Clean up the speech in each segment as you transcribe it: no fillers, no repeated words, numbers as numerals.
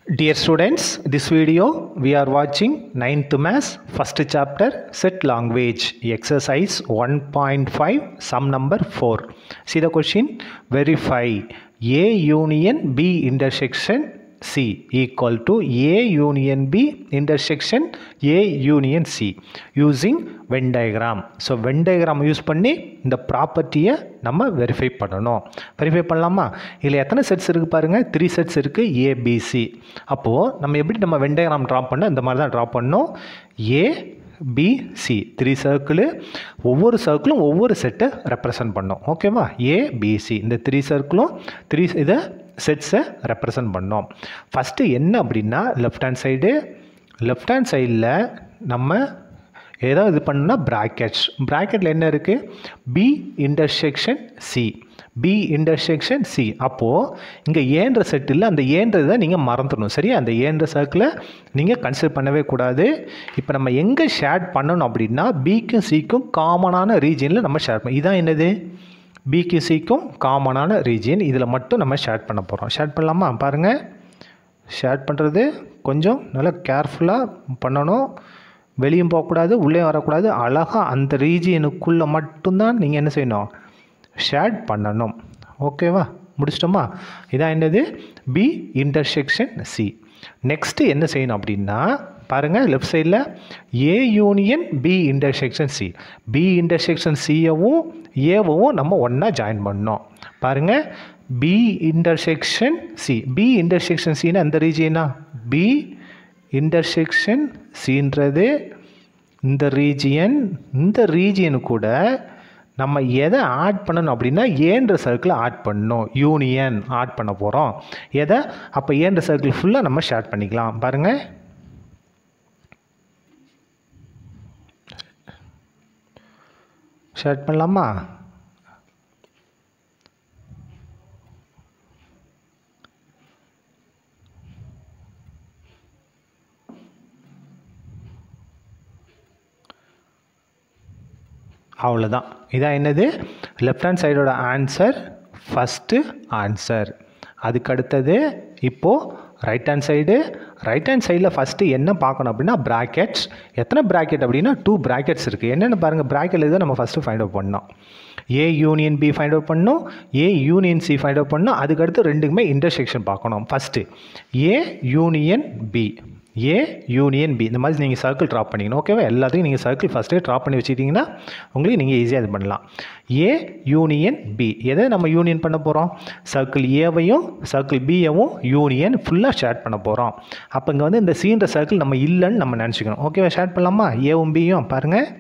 Dear students, this video we are watching 9th Maths first chapter set language exercise 1.5 sum number 4. See the question, verify A union B intersection C equal to A union B intersection A union C using Venn diagram. So Venn diagram use பண்ணி இந்த ப்ராப்பர்ட்டியை நம்ம verify பண்ணணும். Verify பண்ணலாமா? இதில் எத்தனை sets இருக்குது பாருங்கள், 3 செட்ஸ் இருக்குது ஏபிசி. அப்போது நம்ம எப்படி நம்ம வென் டயக்ராம் ட்ரா பண்ணோம், இந்த மாதிரி தான் ட்ரா பண்ணோம். ஏபிசி 3 சர்க்கிள், ஒவ்வொரு சர்க்கிளும் ஒவ்வொரு செட்டை ரெப்ரசன்ட் பண்ணோம். ஓகேவா? ஏபிசி இந்த 3 சர்க்கிளும் 3 இதை செட்ஸை ரெப்ரசன்ட் பண்ணோம். ஃபஸ்ட்டு என்ன அப்படின்னா லெஃப்ட் ஹேண்ட் சைடில் நம்ம ஏதாவது இது பண்ணோம்னா ப்ராக்கெட்டில் என்ன இருக்குது, பி இன்டர்செக்ஷன் சி. அப்போது இங்கே ஏன்ற செட் இல்லை, அந்த ஏன்றதை நீங்கள் மறந்துடணும். சரியா? அந்த ஏன்ற சர்க்கிளை நீங்கள் கன்சிடர் பண்ணவே கூடாது. இப்போ நம்ம எங்கே ஷேர் பண்ணணும் அப்படின்னா பிக்கும் சிக்கும் காமனான ரீஜியனில் நம்ம ஷேர் பண்ணணும். இதான் என்னது, பிக்கும் சிக்கும் காமனான ரீஜியன், இதில் மட்டும் நம்ம ஷேர் பண்ண போகிறோம். ஷேர் பண்ணலாமா? பாருங்கள், ஷேர் பண்ணுறது கொஞ்சம் நல்லா கேர்ஃபுல்லாக பண்ணணும். வெளியும் போகக்கூடாது, உள்ளே வரக்கூடாது. அழகாக அந்த ரீஜியனுக்குள்ளே மட்டும்தான் நீங்கள் என்ன செய்யணும், ஷேர் பண்ணணும். ஓகேவா? முடிச்சிட்டோமா? இதான் என்னது, பி இன்டர்செக்ஷன் சி. நெக்ஸ்ட்டு என்ன செய்யணும் அப்படின்னா பாருங்கள், லெஃப்ட் சைடில் A union B intersection C. B intersection சியவும் ஏவும் நம்ம ஒன்றா ஜாயின் பண்ணோம். பாருங்கள், பி இன்டர்செக்ஷன் சின்னா அந்த ரீஜியனா, பி இன்டர்செக்ஷன் சின்றது இந்த ரீஜியனு கூட நம்ம எதை ஆட் பண்ணணும் அப்படின்னா ஏன்ற சர்க்கிளை ஆட் பண்ணணும். யூனியன் ஆட் பண்ண போகிறோம். எதை? அப்போ ஏன்ற சர்க்கிள் ஃபுல்லாக நம்ம ஷேர் பண்ணிக்கலாம். பாருங்கள், ஷேர் பண்ணலாமா? அவ்வளோதான். இதான் என்னது, லெஃப்ட் ஹேண்ட் சைடோட ஆன்சர், ஃபஸ்ட்டு ஆன்சர். அதுக்கு அடுத்தது இப்போது ரைட் ஹேண்ட் சைடில் ஃபஸ்ட்டு என்ன பார்க்கணும் அப்படின்னா ப்ராக்கெட்ஸ். எத்தனை ப்ராக்கெட் அப்படின்னா 2 ப்ராக்கெட்ஸ் இருக்குது. என்னென்னு பாருங்கள், ப்ராக்கெட் இதை நம்ம ஃபஸ்ட்டு ஃபைண்ட் அவுட் பண்ணோம். A union B find out பண்ணோம், A union C find out பண்ணோம். அதுக்கடுத்து ரெண்டுக்குமே இன்டர்செக்ஷன் பார்க்கணும். ஃபஸ்ட்டு ஏ யூனியன் பி இந்த மாதிரி நீங்கள் சர்க்கிள் ட்ரா பண்ணிக்கணும். ஓகேவா? எல்லாத்தையும் நீங்கள் சர்க்கிள் ஃபஸ்ட்டே ட்ரா பண்ணி வச்சுக்கிட்டிங்கன்னா உங்களுக்கு நீங்கள் ஈஸியாக இது பண்ணலாம். ஏ யூனியன் பி, எதை நம்ம யூனியன் பண்ண போகிறோம், சர்க்கிள் ஏவையும் சர்க்கிள் பியவும் யூனியன் ஃபுல்லாக ஷேர் பண்ண போகிறோம். அப்போ இங்கே வந்து இந்த சீன்ற சர்க்கிள் நம்ம இல்லைன்னு நம்ம நினச்சிக்கணும். ஓகேவா? ஷேர் பண்ணலாமா? ஏவும் பியும் பாருங்கள்,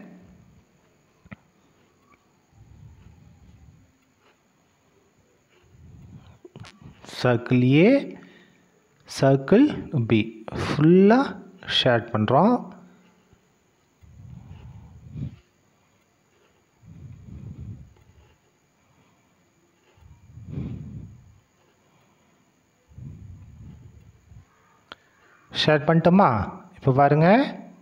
சர்க்கிள் ஏ சர்க்கிள் பி ஃபுல்லாக ஷேர் பண்ணுறோம். ஷேர் பண்ணிட்டோமா? இப்போ பாருங்கள்,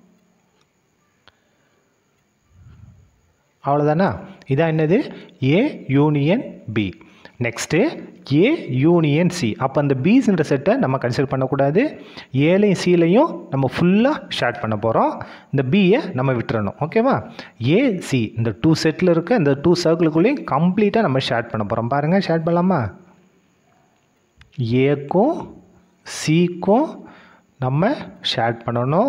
அவ்வளோதானா? இதான் என்னது, A union B. Next A union C. அப்போ அந்த பிஸ்ன்ற செட்டை நம்ம கன்சிடர் பண்ணக்கூடாது. ஏலையும் சிலையும் நம்ம ஃபுல்லாக ஷேர் பண்ண போகிறோம். இந்த பியை நம்ம விட்டுறணும். ஓகேவா? ஏசி இந்த 2 செட்டில் இருக்க இந்த 2 சர்க்கிளுக்குள்ளேயும் கம்ப்ளீட்டாக நம்ம ஷேர் பண்ண போகிறோம். பாருங்கள், ஷேர் பண்ணலாமா? ஏக்கும் சிக்கும் நம்ம ஷேர் பண்ணணும்.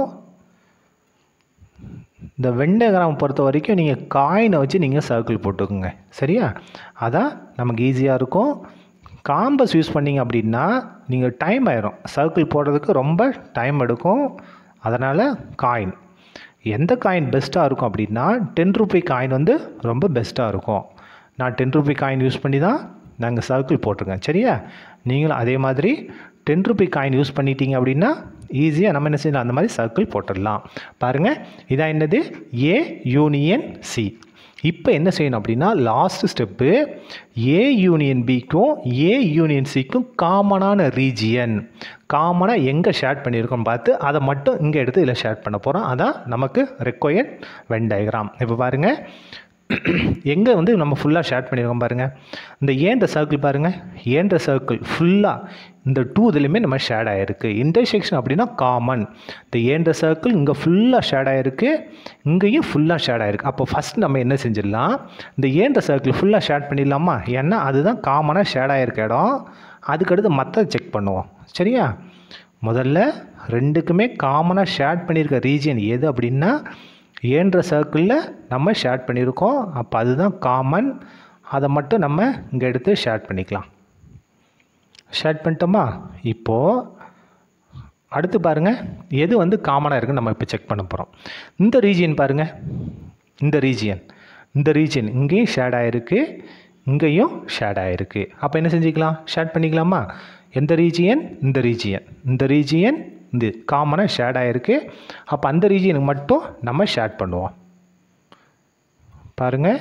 இந்த வென் டயக்ராம் பொறுத்த வரைக்கும் நீங்கள் காயினை வச்சு நீங்கள் சர்க்கிள் போட்டுக்கோங்க. சரியா? அதான் நமக்கு ஈஸியாக இருக்கும். காம்பஸ் யூஸ் பண்ணிங்க அப்படின்னா நீங்கள் டைம் ஆயிரும், சர்க்கிள் போடுறதுக்கு ரொம்ப டைம் எடுக்கும். அதனால் காயின், எந்த காயின் பெஸ்ட்டாக இருக்கும் அப்படின்னா 10 ரூபி காயின் வந்து ரொம்ப பெஸ்ட்டாக இருக்கும். நான் 10 ரூபி காயின் யூஸ் பண்ணி தான் நாங்கள் சர்க்கிள் போட்டிருக்கேன். சரியா? நீங்களும் அதே மாதிரி 10 ரூபி காயின் யூஸ் பண்ணிட்டீங்க அப்படின்னா ஈஸியாக நம்ம என்ன செய்யலாம், அந்த மாதிரி சர்க்கிள் போட்டுடலாம். பாருங்கள், இதான் என்னது, ஏ யூனியன் சி. இப்போ என்ன செய்யணும் அப்படின்னா லாஸ்ட் ஸ்டெப்பு, ஏ யூனியன் பிக்கும் ஏ யூனியன் சிக்கும் காமனான ரீஜியன், காமனாக எங்கே ஷேர் பண்ணியிருக்கோம் பார்த்து அதை மட்டும் இங்கே எடுத்து இதில் ஷேர் பண்ண போகிறோம். அதான் நமக்கு ரெக்வயர்ட் வென் டயக்ராம். இப்போ பாருங்கள், எங்கே வந்து நம்ம ஃபுல்லாக ஷேட் பண்ணியிருக்கோம் பாருங்கள். இந்த ஏன்ற சர்க்கிள் பாருங்கள், ஏன்ற சர்க்கிள் ஃபுல்லாக இந்த 2 இதுலேயுமே நம்ம ஷேட் ஆகிருக்கு. இன்டர்செக்ஷன் அப்படின்னா காமன். இந்த ஏன்ற சர்க்கிள் இங்கே ஃபுல்லாக ஷேட் ஆகிருக்கு, இங்கேயும் ஃபுல்லாக ஷேட் ஆகிருக்கு. அப்போ ஃபஸ்ட் நம்ம என்ன செஞ்சிடலாம், இந்த ஏன்ற சர்க்கிள் ஃபுல்லாக ஷேட் பண்ணிடலாமா? ஏன்னா அதுதான் காமனாக ஷேட் ஆகிருக்க இடம். அதுக்கடுத்து மற்ற செக் பண்ணுவோம். சரியா? முதல்ல ரெண்டுக்குமே காமனாக ஷேட் பண்ணியிருக்க ரீஜியன் எது அப்படின்னா ஏன்ற சர்க்கிளில் நம்ம ஷேட் பண்ணியிருக்கோம். அப்போ அதுதான் காமன். அதை மட்டும் நம்ம இங்கே எடுத்து ஷேட் பண்ணிக்கலாம். ஷேட் பண்ணிட்டோமா? இப்போது அடுத்து பாருங்கள், எது வந்து காமனாக இருக்குன்னு நம்ம இப்போ செக் பண்ண போகிறோம். இந்த ரீஜியன் பாருங்கள், இந்த ரீஜியன் இங்கேயும் ஷேட் ஆகிருக்கு, இங்கேயும் ஷேட் ஆகிருக்கு. அப்போ என்ன செஞ்சுக்கலாம், ஷேட் பண்ணிக்கலாமா? எந்த ரீஜியன்? இந்த ரீஜியன் இந்த காமனாக ஷேட் ஆகிருக்கு. அப்போ அந்த ரீஜியனுக்கு மட்டும் நம்ம ஷேட் பண்ணுவோம். பாருங்கள்,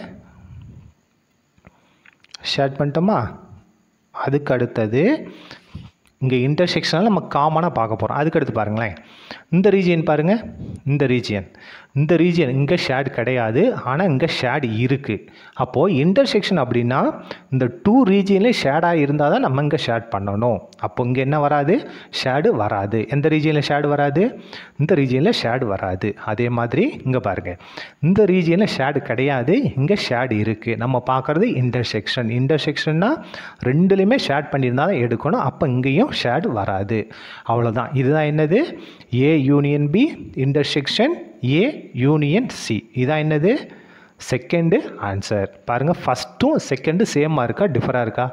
ஷேட் பண்ணிட்டோமா? அதுக்கு அடுத்தது இங்கே இன்டர்செக்ஷனில் நம்ம காமனாக பார்க்க போகிறோம். அதுக்கடுத்து பாருங்களேன், இந்த ரீஜியன் பாருங்கள், இந்த ரீஜியன் இங்கே ஷேட் கிடையாது, ஆனால் இங்கே ஷேட் இருக்குது. அப்போது இன்டர்செக்ஷன் அப்படின்னா இந்த 2 ரீஜியன்லேயும் ஷேடாக இருந்தால் தான் நம்ம இங்கே ஷேட் பண்ணணும். அப்போ இங்கே என்ன வராது, ஷேடு வராது. எந்த ரீஜியனில் ஷேடு வராது? இந்த ரீஜியனில் ஷேடு வராது. அதே மாதிரி இங்கே பாருங்கள், இந்த ரீஜியனில் ஷேடு கிடையாது, இங்கே ஷேடு இருக்குது. நம்ம பார்க்குறது இன்டர்செக்ஷன்னா ரெண்டுலேயுமே ஷேட் பண்ணியிருந்தால் தான் எடுக்கணும். அப்போ இங்கேயும் ஷேடு வராது. அவ்வளோதான். இதுதான் என்னது, A union B intersection A union C. இதான் என்னது, செகண்டு ஆன்சர். பாருங்கள், ஃபஸ்ட்டும் செகண்டு சேமாக இருக்கா, டிஃபராக இருக்கா?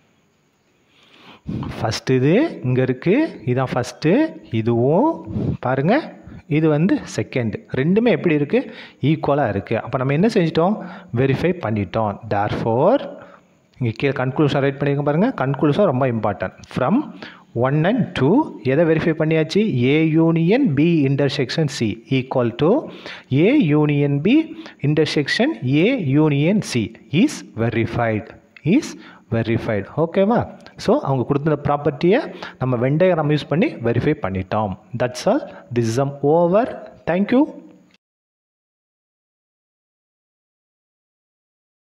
ஃபஸ்ட்டு இது இங்கே இருக்குது, இதுதான் ஃபஸ்ட்டு. இதுவும் பாருங்கள், இது வந்து செகண்ட். ரெண்டுமே எப்படி இருக்குது, ஈக்குவலாக இருக்குது. அப்போ நம்ம என்ன செஞ்சிட்டோம், வெரிஃபை பண்ணிட்டோம். தேர்ஃபோர் இங்கே கீழே கன்க்ளூஷன் ரைட் பண்ணியிருக்கோம் பாருங்கள். கன்க்ளூஷன் ரொம்ப இம்பார்ட்டன்ட். ஃப்ரம் 1 and 2 எதை வெரிஃபை பண்ணியாச்சு, A union B intersection C equal to A union B intersection A union C is verified. ஓகேவா? ஸோ அவங்க கொடுத்த ப்ராப்பர்ட்டியை நம்ம வென் டயக்ராம் யூஸ் பண்ணி வெரிஃபை பண்ணிட்டோம். That's all. This is over. Thank you.